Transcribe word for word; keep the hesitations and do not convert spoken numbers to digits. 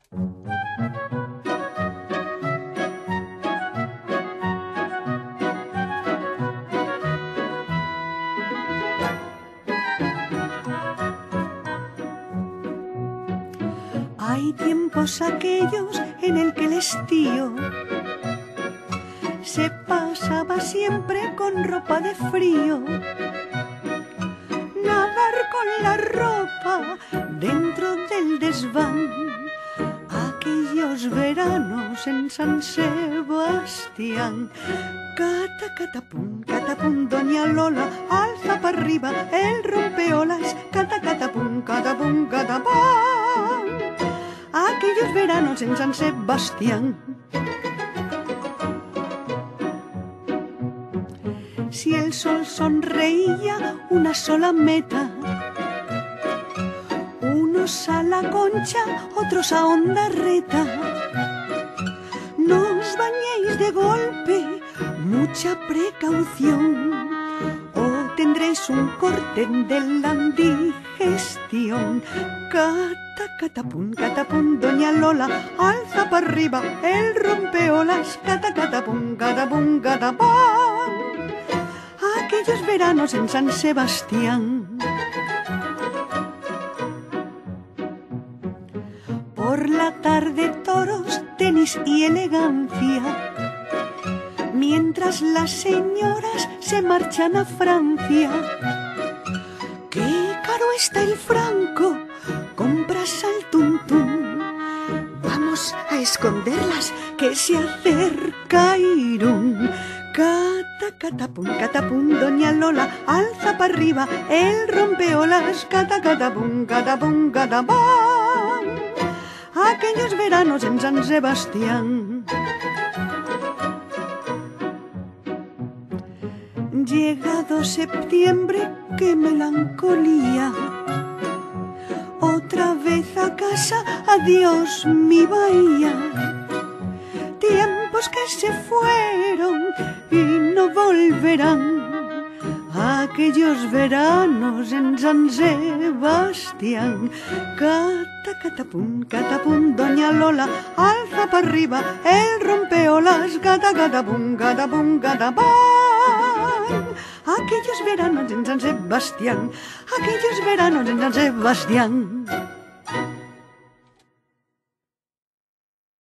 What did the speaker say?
Hay tiempos aquellos en el que el estío se pasaba siempre con ropa de frío. Nadar con la ropa dentro del desván. Aquellos veranos en San Sebastián. Cata, catapum, catapum, doña Lola alza para arriba el rompeolas. Cata, catapum, catapum, catapum. Aquellos veranos en San Sebastián. Si el sol sonreía, una sola meta. Unos a la Concha, otros a Ondarreta. No os bañéis de golpe, mucha precaución, o tendréis un corte de la digestión. Cata, catapum, catapum, doña Lola alza para arriba el rompeolas. Cata, catapum, catapum, catapum. Aquellos veranos en San Sebastián. Por la tarde toros, tenis y elegancia, mientras las señoras se marchan a Francia. ¡Qué caro está el franco! Compras al tuntún. Vamos a esconderlas, que se acerca Irún. Cata, catapum, catapum, doña Lola alza para arriba el rompeolas. Cata, catapum, catapum, catapum. Aquellos veranos en San Sebastián. Llegado septiembre, qué melancolía. Otra vez a casa, adiós mi bahía. Tiempos que se fueron y no volverán. Aquellos veranos en San Sebastián. Cata, catapum, catapum, doña Lola alza para arriba el rompeolas. Cata, catapum, catapum, catapum. Aquellos veranos en San Sebastián. Aquellos veranos en San Sebastián.